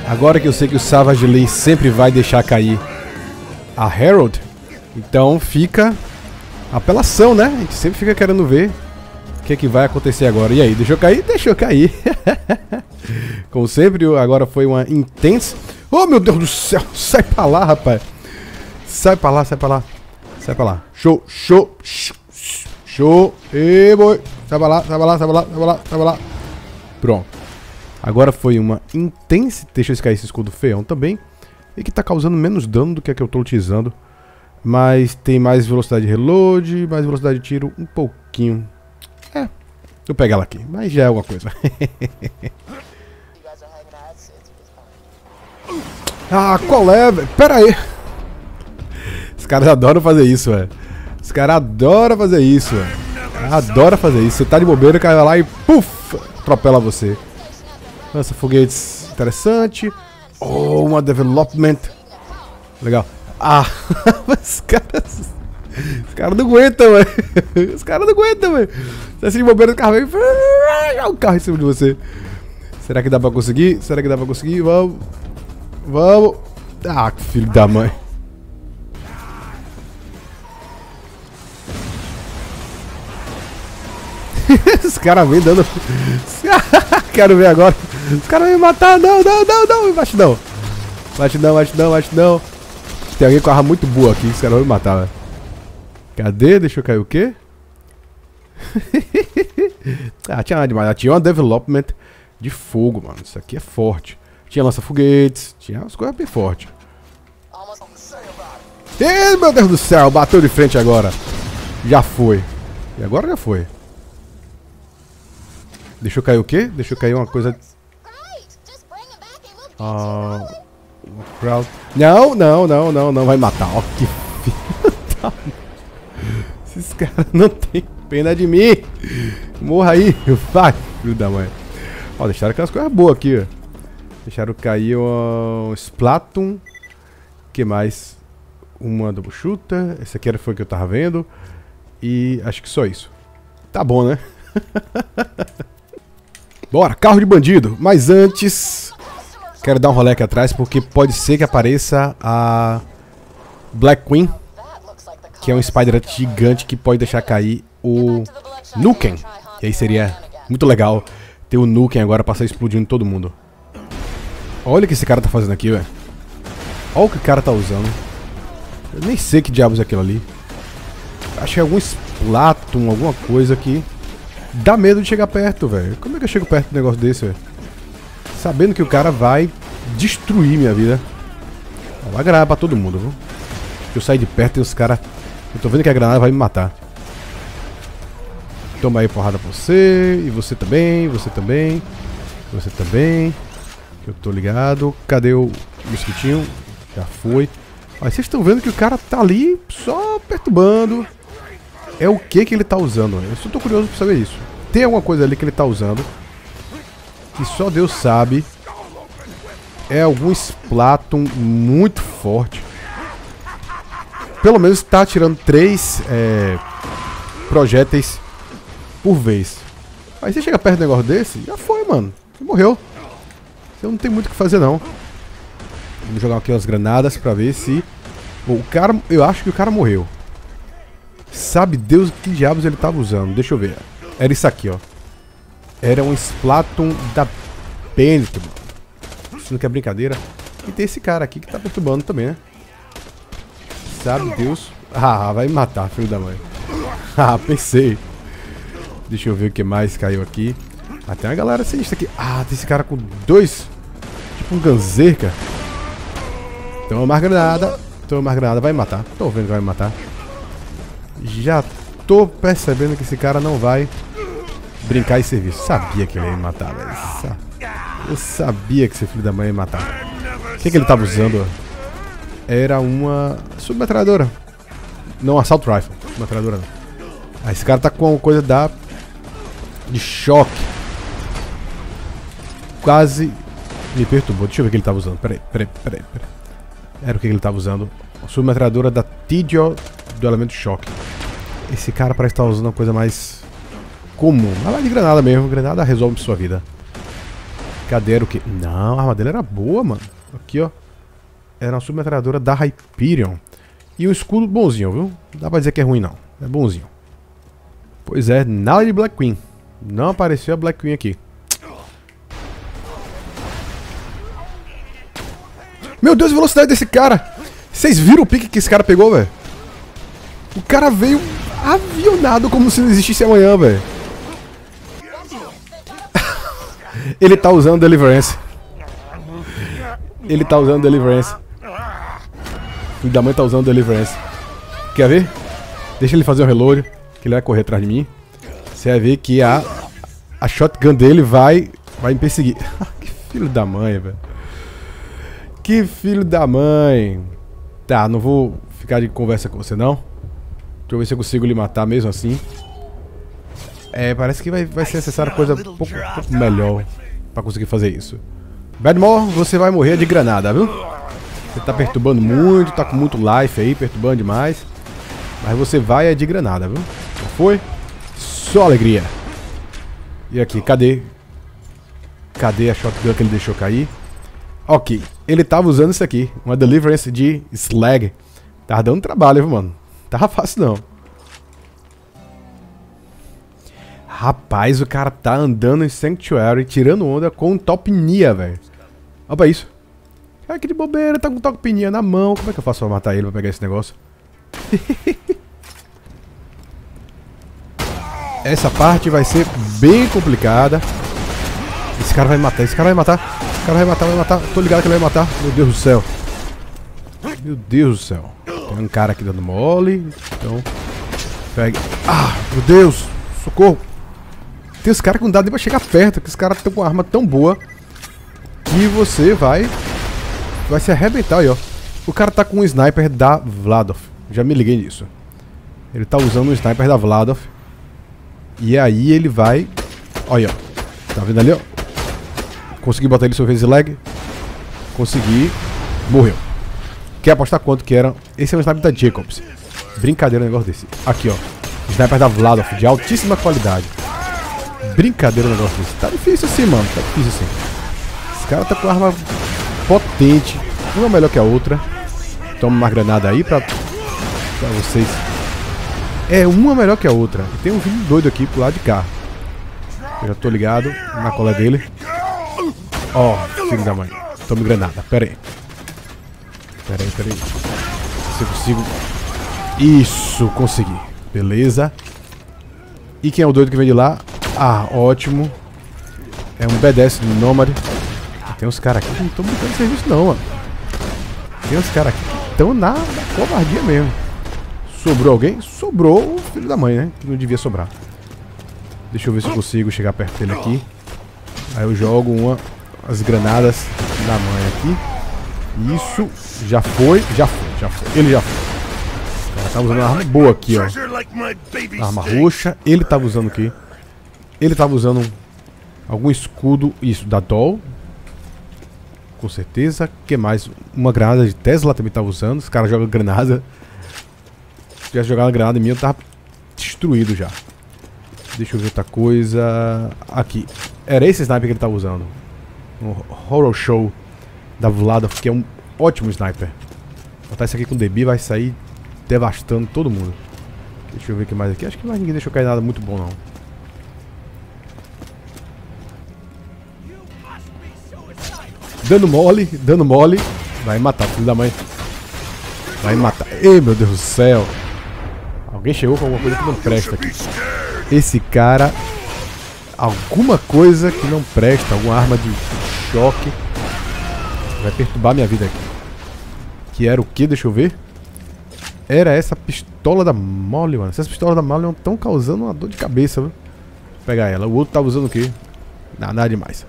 Agora que eu sei que o Savage Lee sempre vai deixar cair a Herald, então fica a apelação, né? A gente sempre fica querendo ver o que é que vai acontecer agora. E aí, deixou cair? Deixou cair. Como sempre, agora foi uma intensa... Oh, meu Deus do céu! Sai pra lá, rapaz! Sai pra lá, sai pra lá. Sai pra lá. Show, show, show. E boy. Sai pra lá, sai pra lá, sai pra lá, sai pra lá, sai pra lá. Pronto. Agora foi uma intensa... Deixa eu cair esse escudo feião também. E que tá causando menos dano do que a que eu tô utilizando. Mas tem mais velocidade de reload, mais velocidade de tiro, um pouquinho. Vou pegar ela aqui, mas já é alguma coisa. Ah, qual é, velho? Pera aí. Os caras adoram fazer isso, velho. Os caras adoram fazer isso, velho. Adora fazer isso. Você tá de bobeira, o cara vai lá e puf, atropela você. Lança foguetes interessante. Oh, uma development. Legal. Ah, os caras não aguentam, velho. Os caras não aguentam, velho. Você assim de bobeira, o carro vem. Olha o carro em cima de você. Será que dá pra conseguir? Será que dá pra conseguir? Vamos. Vamos. Ah, que filho da mãe. Os caras vêm dando. Quero ver agora. Os caras vêm me matar. Não, não, não, não. Bate não. Bate não, bate não, bate não. Tem alguém com arma muito boa aqui. Os caras vão me matar, velho. Cadê? Deixa eu cair o quê? Ah, tinha nada demais. Tinha uma development de fogo, mano. Isso aqui é forte. Tinha lança-foguetes. Tinha umas coisas bem fortes. Ih, meu Deus do céu. Bateu de frente agora. Já foi. E agora já foi. Deixa eu cair o quê? Deixa eu cair uma coisa... Não, não, não, não, não vai matar. Ó, que filho da... Esses caras não tem pena de mim. Morra aí. Vai, filho da mãe. Ó, deixaram aquelas coisas boas aqui, ó. Deixaram cair um Splatoon. O que mais? Uma double shooter. Esse aqui foi o que eu tava vendo. E acho que só isso. Tá bom, né? Bora, carro de bandido. Mas antes, quero dar um rolê aqui atrás, porque pode ser que apareça a Black Queen, que é um Spider gigante que pode deixar cair o Nukem. E aí seria muito legal ter o Nukem agora pra sair explodindo todo mundo. Olha o que esse cara tá fazendo aqui, velho. Olha o que o cara tá usando. Eu nem sei que diabos é aquilo ali. Acho que é algum Splatoon, alguma coisa que dá medo de chegar perto, velho. Como é que eu chego perto de um negócio desse, velho? Sabendo que o cara vai destruir minha vida. Vai granada pra todo mundo, viu? Eu sair de perto e os caras... Eu tô vendo que a granada vai me matar. Toma aí porrada pra você. E você também, você também. Você também. Que eu tô ligado. Cadê o mosquitinho? Já foi. Mas vocês estão vendo que o cara tá ali só perturbando. É o que ele tá usando? Eu só tô curioso pra saber isso. Tem alguma coisa ali que ele tá usando que só Deus sabe. É algum Splatoon muito forte. Pelo menos tá tirando 3 projéteis por vez. Aí você chega perto de um negócio desse, já foi, mano. Você morreu. Você não tem muito o que fazer, não. Vamos jogar aqui umas granadas pra ver se... Bom, o cara... Eu acho que o cara morreu. Sabe Deus que diabos ele tava usando. Deixa eu ver. Era isso aqui, ó. Era um Splatoon da Penitent. Isso não é brincadeira. E tem esse cara aqui que tá perturbando também, né? Sabe Deus. Ah, vai me matar, filho da mãe. Ah, pensei. Deixa eu ver o que mais caiu aqui. Ah, tem uma galera sinistra aqui. Ah, tem esse cara com 2. Tipo um ganzerca. Toma mais granada. Toma mais granada. Vai me matar. Tô vendo que vai me matar. Já tô percebendo que esse cara não vai brincar em serviço. Sabia que ele ia me matar, velho. Eu sabia que esse filho da mãe ia me matar. O que ele tava usando? Era uma submetralhadora. Não, assault rifle. Submetralhadora não. Ah, esse cara tá com uma coisa de choque. Quase me perturbou. Deixa eu ver o que ele tava usando. Peraí. Era o que ele tava usando. A submetralhadora da Tidio do elemento choque. Esse cara parece estar usando uma coisa mais comum. Mas vai de granada mesmo. Granada resolve sua vida. Cadê? Era o quê? Não, a arma dele era boa, mano. Aqui, ó. Era uma submetralhadora da Hyperion. E um escudo bonzinho, viu? Não dá pra dizer que é ruim, não. É bonzinho. Pois é, nada de Black Queen. Não apareceu a Black Queen aqui. Meu Deus, a velocidade desse cara! Vocês viram o pique que esse cara pegou, velho? O cara veio avionado como se não existisse amanhã, velho. Ele tá usando Deliverance. Ele tá usando Deliverance. O filho da mãe tá usando Deliverance. Quer ver? Deixa ele fazer um reload, que ele vai correr atrás de mim. Você vai ver que a shotgun dele vai me perseguir. Que filho da mãe, velho. Que filho da mãe. Tá, não vou ficar de conversa com você, não. Deixa eu ver se eu consigo lhe matar mesmo assim. É, parece que vai ser necessária coisa um pouco melhor pra conseguir fazer isso. Badmore, você vai morrer de granada, viu? Você tá perturbando muito, tá com muito life aí, perturbando demais. Mas você vai de granada, viu? Já foi? Só alegria. E aqui, cadê? Cadê a shotgun que ele deixou cair? Ok, ele tava usando isso aqui, uma Deliverance de Slag. Tava dando trabalho, viu, mano? Tava fácil, não. Rapaz, o cara tá andando em Sanctuary, tirando onda com um Top Nia, velho. Olha pra isso. Cara, que de bobeira, tá com um Top Nia na mão. Como é que eu faço pra matar ele, pra pegar esse negócio? Essa parte vai ser bem complicada. Esse cara vai me matar, esse cara vai me matar. Esse cara vai me matar, Tô ligado que ele vai me matar. Meu Deus do céu. Meu Deus do céu. Tem um cara aqui dando mole. Então, pegue. Ah, meu Deus. Socorro. Tem os caras que não dá nem pra chegar perto. Que os caras estão com uma arma tão boa que você vai se arrebentar aí, ó. O cara tá com um sniper da Vladov. Já me liguei nisso. Ele tá usando um sniper da Vladov. E aí ele vai... Olha, ó. Tá vendo ali, ó? Consegui botar ele sobre lag. Consegui. Morreu. Quer apostar quanto que era? Esse é um sniper da Jacobs. Brincadeira um negócio desse. Aqui, ó. Sniper da Vladov, de altíssima qualidade. Brincadeira um negócio desse. Tá difícil assim, mano. Tá difícil assim. Esse cara tá com arma potente. Uma melhor que a outra. Toma uma granada aí pra vocês. É, uma melhor que a outra. E tem um vídeo doido aqui pro lado de cá. Eu já tô ligado na cola dele. Ó, filho da mãe. Tome granada. Pera aí. Pera aí. Se eu consigo. Isso, consegui. Beleza. E quem é o doido que vem de lá? Ah, ótimo. É um BDS do Nomad. Tem uns caras aqui que não estão brincando de serviço não, mano. Tem uns caras aqui que estão na covardia mesmo. Sobrou alguém? Sobrou o filho da mãe, né? Que não devia sobrar. Deixa eu ver se eu consigo chegar perto dele aqui. Aí eu jogo as granadas na mãe aqui. Isso. Já foi. Ele já foi. O cara tava usando uma arma boa aqui, ó. Arma roxa. Ele tava usando o quê? Ele tava usando algum escudo. Isso, da Doll. Com certeza. O que mais? Uma granada de Tesla também tava usando. Os caras jogam granada. Se tivesse jogado uma granada em mim, eu tava destruído já. Deixa eu ver outra coisa. Aqui. Era esse sniper que ele tava usando. Um Horror Show da Vladov, que é um ótimo sniper. Vou botar isso aqui com DB, vai sair devastando todo mundo. Deixa eu ver o que mais aqui. Acho que mais ninguém deixou cair nada muito bom, não. Dando mole. Vai me matar, filho da mãe. Vai me matar. Ei, meu Deus do céu. Alguém chegou com alguma coisa que não presta aqui. Esse cara... Alguma coisa que não presta. Alguma arma de choque. Vai perturbar minha vida aqui. Que era o que? Deixa eu ver. Era essa pistola da Molly, mano. Essas pistolas da Molly estão causando uma dor de cabeça, viu? Vou pegar ela. O outro tava usando o quê? Nada demais.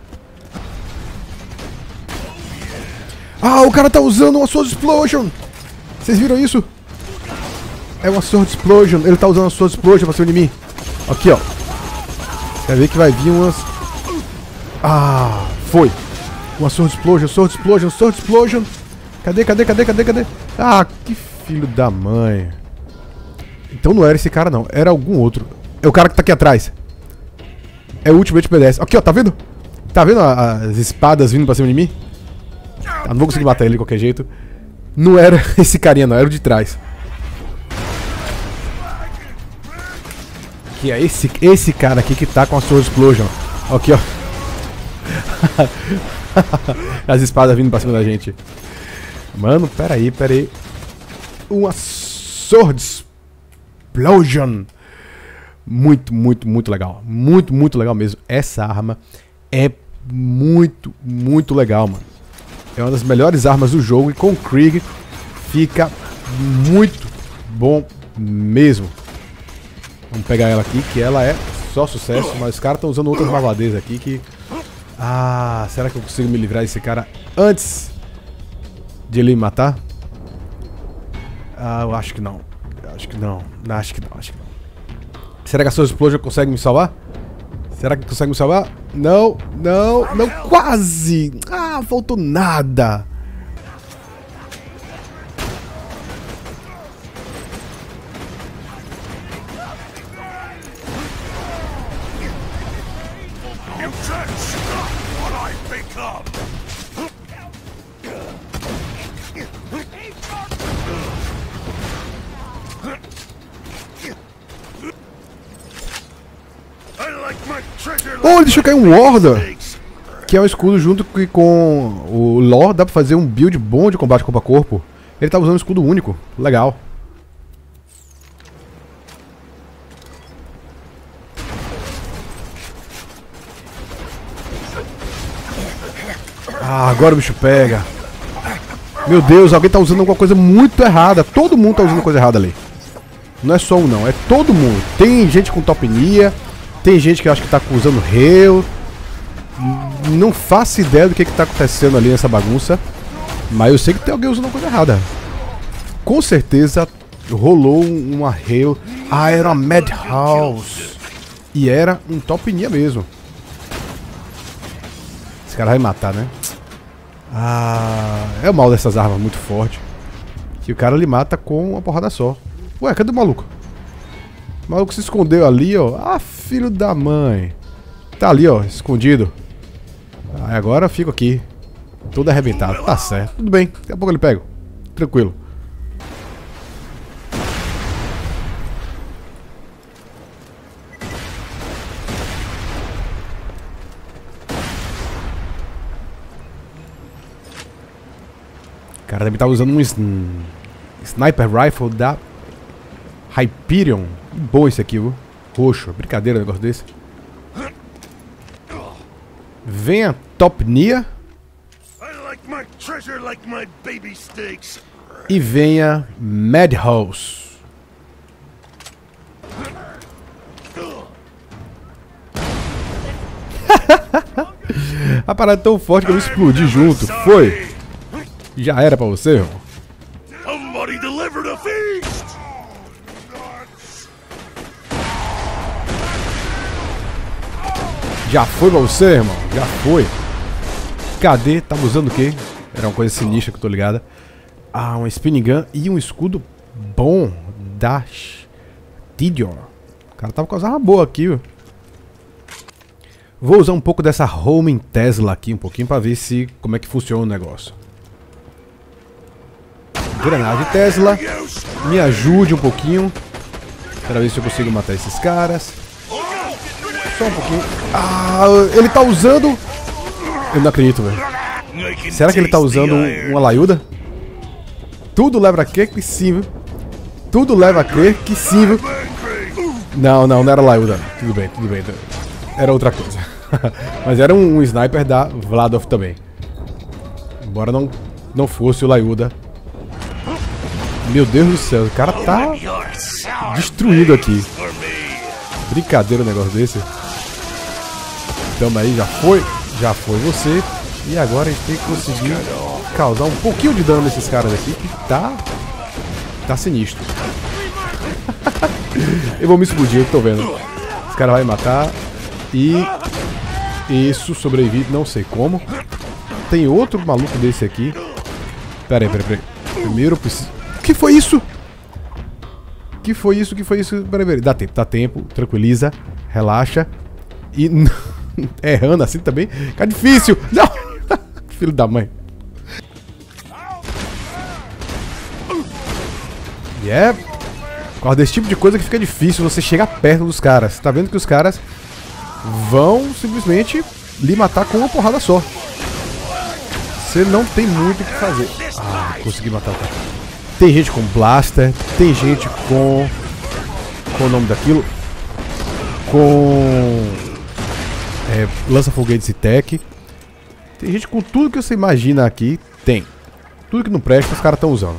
Ah, o cara tá usando uma Sword Explosion. Vocês viram isso? É uma Sword Explosion. Ele tá usando uma Sword Explosion pra cima de mim. Aqui, ó. Quer ver que vai vir umas... Ah, foi. Uma Sword Explosion, Sword Explosion, Sword Explosion. Cadê? Ah, que filho da mãe. Então não era esse cara não, era algum outro. É o cara que tá aqui atrás. É o Ultimate BDS. Aqui, ó, tá vendo? Tá vendo as espadas vindo pra cima de mim? Eu não vou conseguir matar ele de qualquer jeito. Não era esse carinha não, era o de trás. Que é esse cara aqui que tá com a Sword Explosion. Aqui, ó. As espadas vindo pra cima da gente. Mano, peraí. Uma Sword Explosion. Muito legal. Muito legal mesmo. Essa arma é muito legal, mano. É uma das melhores armas do jogo. E com o Krieg fica muito bom mesmo. Vamos pegar ela aqui, que ela é só sucesso. Mas os caras estão usando outras malvadezas aqui que... Ah, será que eu consigo me livrar desse cara antes de ele me matar? Ah, eu acho que não. Acho que não. Será que a sua Explosion consegue me salvar? Será que consegue me salvar? Não, quase! Ah, faltou nada! Oh, deixa eu cair um Warda, que é um escudo junto com o Lore. Dá pra fazer um build bom de combate corpo a corpo. Ele tá usando um escudo único, legal. Ah, agora o bicho pega. Meu Deus, alguém tá usando alguma coisa muito errada. Todo mundo tá usando coisa errada ali. Não é só um não, é todo mundo. Tem gente com Topnia. Tem gente que eu acho que tá usando Hail. Não faço ideia do que tá acontecendo ali nessa bagunça. Mas eu sei que tem alguém usando coisa errada. Com certeza rolou uma Hail. Ah, era uma Madhouse. E era um Topnia mesmo. Esse cara vai matar, né? Ah, é o mal dessas armas muito forte. Que o cara ele mata com uma porrada só. Ué, cadê o maluco? O maluco se escondeu ali, ó. Ah, filho da mãe. Tá ali, ó, escondido. Ah, agora eu fico aqui. Todo arrebentado. Tá certo. Tudo bem. Daqui a pouco ele pega. Tranquilo. O cara deve estar usando um Sniper Rifle da Hyperion. Bom esse aqui, viu? Roxo. Brincadeira um negócio desse. Venha Topnia. E venha Madhouse. A parada é tão forte que eu me explodi junto. Foi. Já era pra você, irmão. Já foi pra você, irmão? Já foi. Cadê? Tava usando o quê? Era uma coisa sinistra que eu tô ligada. Ah, um spinning gun e um escudo bom da Tidor. O cara tava com as armas boas aqui, viu? Vou usar um pouco dessa Homing Tesla aqui, um pouquinho, pra ver se como é que funciona o negócio. Granada de Tesla. Me ajude um pouquinho. Pra ver se eu consigo matar esses caras. Só um pouquinho. Ah, ele tá usando... Eu não acredito, velho. Será que ele tá usando uma Laiuda? Tudo leva a crer que sim, viu? Tudo leva a crer que sim, viu? Não era Laiuda. Tudo bem. Era outra coisa. Mas era um sniper da Vladov também. Embora não fosse o Laiuda. Meu Deus do céu, o cara tá destruído aqui. Brincadeira um negócio desse. Tamo aí, já foi você. E agora a gente tem que conseguir causar um pouquinho de dano nesses caras aqui, que tá sinistro. Eu vou me explodir, eu tô vendo. Esse cara vai matar. E isso, sobrevive, não sei como. Tem outro maluco desse aqui. Pera aí. Primeiro eu preciso... O que foi isso? Que foi isso? Pera aí. Dá tempo, tranquiliza, relaxa. E Errando assim também. Fica difícil. Não! Filho da mãe. E é por causa desse tipo de coisa que fica difícil você chegar perto dos caras. Você tá vendo que os caras vão simplesmente lhe matar com uma porrada só. Você não tem muito o que fazer. Ah, consegui matar o cara. Tem gente com blaster, tem gente com... Qual o nome daquilo? Com... lança-foguetes e tech. Tem gente com tudo que você imagina aqui. Tem. Tudo que não presta, os caras estão usando.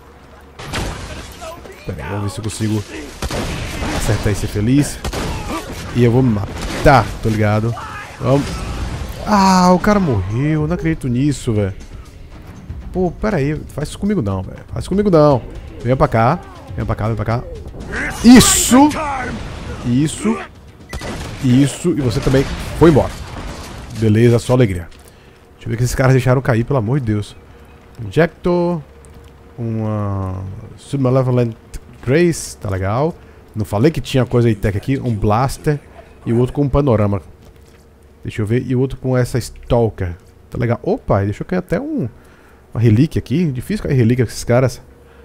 Pera aí, vamos ver se eu consigo acertar e ser feliz. E eu vou me matar, tô ligado? Vamos. Ah, o cara morreu. Não acredito nisso, velho. Pô, pera aí. Faz isso comigo não, velho. Faz isso comigo não. Vem pra cá. Vem pra cá, vem pra cá. Isso! Isso. Isso. E você também foi embora. Beleza, só alegria. Deixa eu ver o que esses caras deixaram cair, pelo amor de Deus. Injector. Uma... Submalevolent Grace. Tá legal. Não falei que tinha coisa high-tech aqui. Um blaster. E o outro com um panorama. Deixa eu ver. E o outro com essa Stalker. Tá legal. Opa, deixa eu cair até uma relíquia aqui. Difícil cair relíquia com esses caras.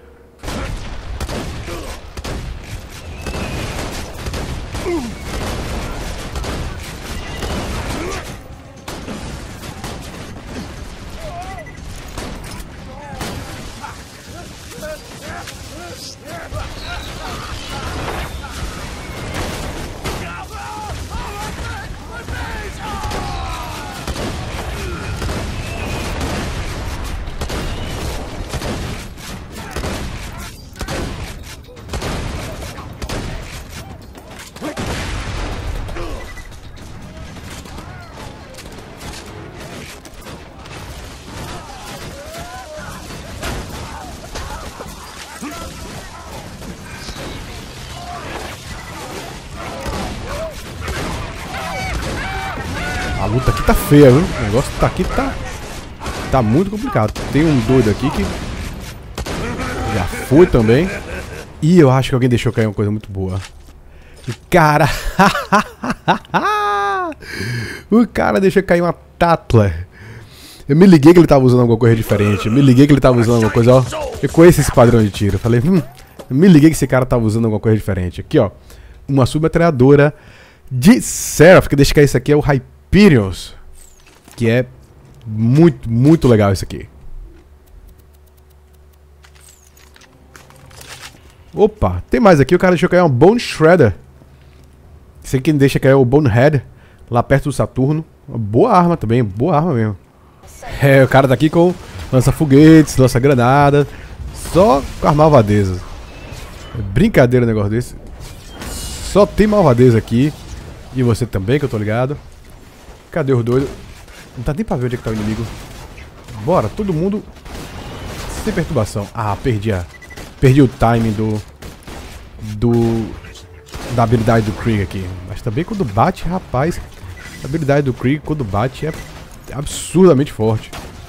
A luta aqui tá feia, viu? O negócio tá aqui tá muito complicado. Tem um doido aqui que já foi também. E eu acho que alguém deixou cair uma coisa muito boa. O cara... o cara deixou cair uma Tatler. Eu me liguei que ele tava usando alguma coisa diferente. Eu me liguei que ele tava usando alguma coisa, ó. Eu conheço esse padrão de tiro. Eu falei, eu me liguei que esse cara tava usando alguma coisa diferente. Aqui, ó. Uma submetralhadora de Seraph, que deixa cair isso aqui, é o Hyperions. Que é muito, muito legal isso aqui. Opa, tem mais aqui. O cara deixou cair uma Bone Shredder. Esse aqui deixa cair o Bonehead. Lá perto do Saturno. Uma boa arma também, boa arma mesmo. É, o cara tá aqui com lança-foguetes, lança-granada. Só com as malvadezas. É brincadeira um negócio desse. Só tem malvadeza aqui. E você também, que eu tô ligado. Cadê os doidos? Não tá nem pra ver onde é que tá o inimigo. Bora, todo mundo sem perturbação. Ah, perdi o timing da habilidade do Krieg aqui. Mas também quando bate, rapaz, a habilidade do Krieg quando bate é absurdamente forte.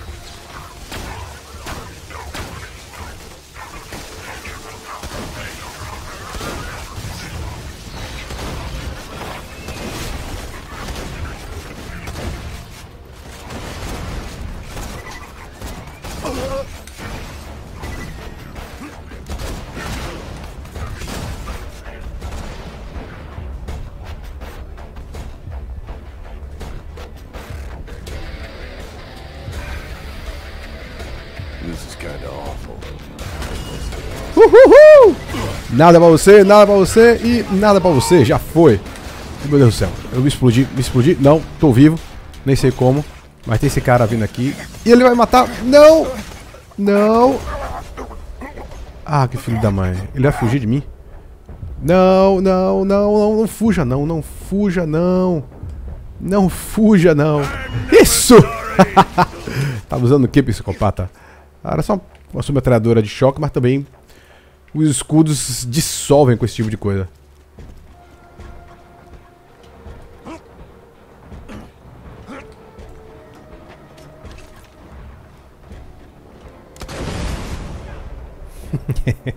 Uhul! Nada pra você e nada pra você, já foi. Meu Deus do céu, eu me explodi, não, tô vivo, nem sei como. Mas tem esse cara vindo aqui e ele vai matar, não, não. Ah, que filho da mãe, ele vai fugir de mim. Não, não, não, não, não fuja não, não fuja não. Não fuja não. Isso! Tava usando o que, psicopata? Era só uma submetralhadora de choque, mas também os escudos dissolvem com esse tipo de coisa.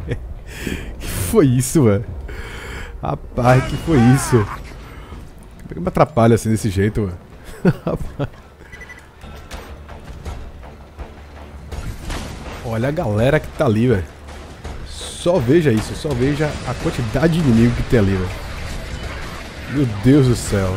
Que foi isso, velho? Rapaz, que foi isso? que me atrapalha assim desse jeito, mano? Olha a galera que tá ali, velho. Só veja isso, só veja a quantidade de inimigo que tem ali, velho. Meu Deus do céu.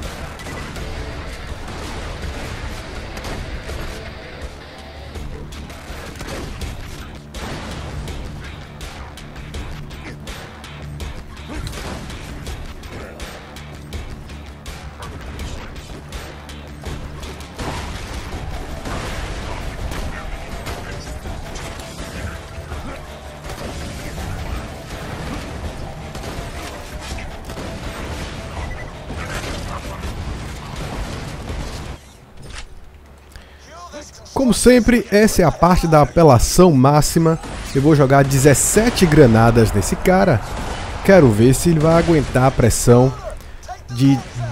Como sempre, essa é a parte da apelação máxima. Eu vou jogar 17 granadas nesse cara. Quero ver se ele vai aguentar a pressão de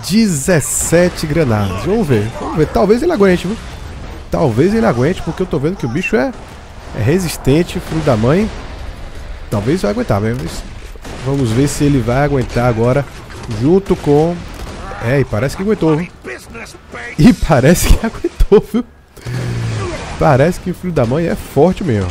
17 granadas. Vamos ver, vamos ver. Talvez ele aguente, viu? Talvez ele aguente, porque eu tô vendo que o bicho é resistente, filho da mãe. Talvez vai aguentar mesmo. Vamos ver se ele vai aguentar agora, junto com... e parece que aguentou, viu? E parece que aguentou, viu? Parece que o filho da mãe é forte mesmo.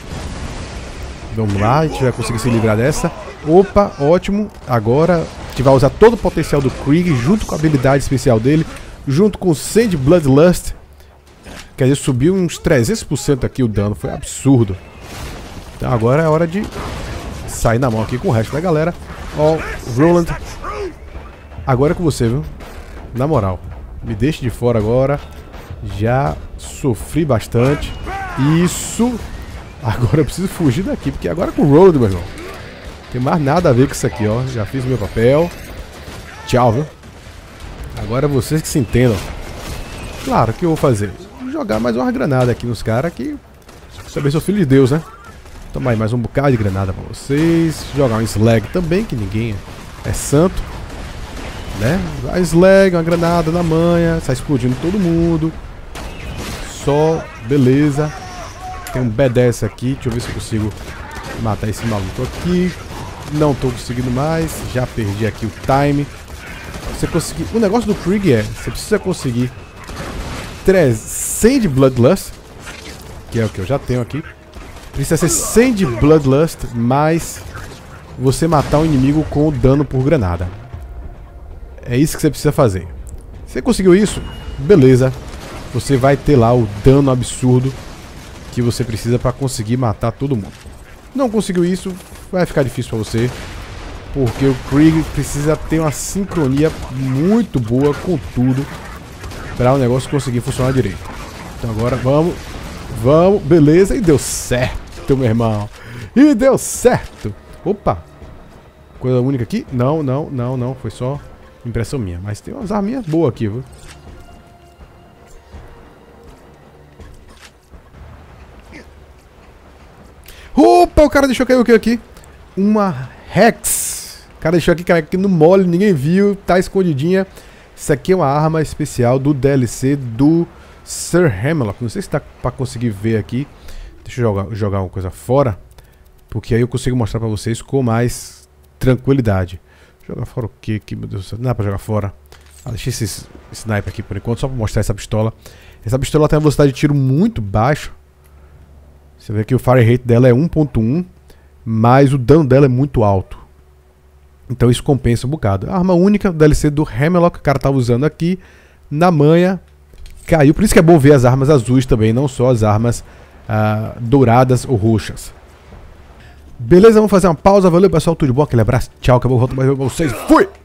Vamos lá, a gente vai conseguir se livrar dessa. Opa, ótimo. Agora a gente vai usar todo o potencial do Krieg, junto com a habilidade especial dele, junto com o Sand Bloodlust. Quer dizer, subiu uns 300% aqui o dano, foi absurdo. Então agora é hora de sair na mão aqui com o resto da galera. Ó, Roland, agora é com você, viu? Na moral, me deixe de fora agora. Já sofri bastante. Isso. Agora eu preciso fugir daqui, porque agora é com o Roland, meu irmão. Não tem mais nada a ver com isso aqui, ó. Já fiz o meu papel. Tchau, viu? Agora é vocês que se entendam. Claro, o que eu vou fazer? Vou jogar mais uma granada aqui nos caras que... Também sou filho de Deus, né? Toma aí mais um bocado de granada pra vocês. Jogar um slag também, que ninguém é santo, né? A slag, uma granada na manha. Sai explodindo todo mundo. Só, beleza. Tem um B10 aqui. Deixa eu ver se eu consigo matar esse maluco aqui. Não tô conseguindo mais. Já perdi aqui o time. Você conseguir... O negócio do Krieg é... Você precisa conseguir 100 de Bloodlust, que é o que eu já tenho aqui. Precisa ser 100 de Bloodlust, mais você matar o inimigo com o dano por granada. É isso que você precisa fazer. Se você conseguiu isso, beleza. Você vai ter lá o dano absurdo que você precisa para conseguir matar todo mundo. Não conseguiu isso, vai ficar difícil para você, porque o Krieg precisa ter uma sincronia muito boa com tudo para o negócio conseguir funcionar direito. Então agora vamos, beleza, e deu certo, meu irmão. E deu certo. Opa, coisa única aqui? Não, foi só impressão minha, mas tem umas arminhas boas aqui, viu? Opa, o cara deixou cair o que aqui? Uma Hex. O cara deixou aqui cair aqui no mole, ninguém viu, tá escondidinha. Isso aqui é uma arma especial do DLC do Sir Hemlock. Não sei se dá pra conseguir ver aqui. Deixa eu jogar uma coisa fora, porque aí eu consigo mostrar pra vocês com mais tranquilidade. Jogar fora o que aqui, meu Deus do céu? Não dá pra jogar fora. Deixa esse sniper aqui por enquanto, só pra mostrar essa pistola. Essa pistola tem uma velocidade de tiro muito baixa. Você vê que o fire rate dela é 1.1, mas o dano dela é muito alto. Então isso compensa um bocado. A arma única do DLC do Hemlock, o cara tava usando aqui, na manha, caiu. Por isso que é bom ver as armas azuis também, não só as armas douradas ou roxas. Beleza, vamos fazer uma pausa. Valeu, pessoal, tudo de bom? Aquele abraço, tchau, acabou, volto mais pra vocês. Fui!